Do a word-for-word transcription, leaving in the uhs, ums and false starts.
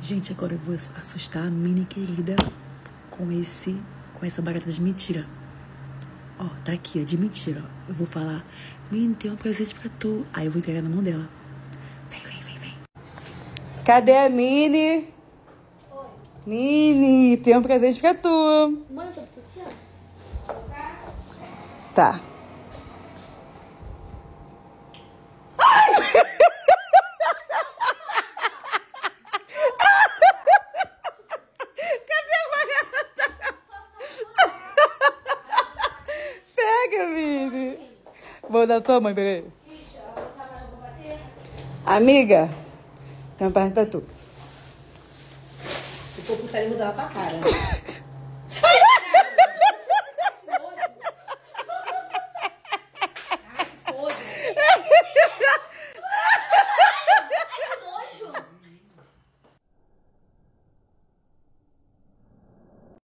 Gente, agora eu vou assustar a Mini querida com esse, com essa barata de mentira. Ó, tá aqui, ó, de mentira. Ó. Eu vou falar, Mini, tem um presente pra tu. Aí eu vou entregar na mão dela. Vem, vem, vem, vem. Cadê a Mini? Oi. Mini, tem um presente pra tu. Mãe, eu tô precisando. Tá. Pega, Mini. Vou dar tua mãe, peraí. Amiga, tem uma pergunta pra tu. Se for puta, ele muda na tua cara.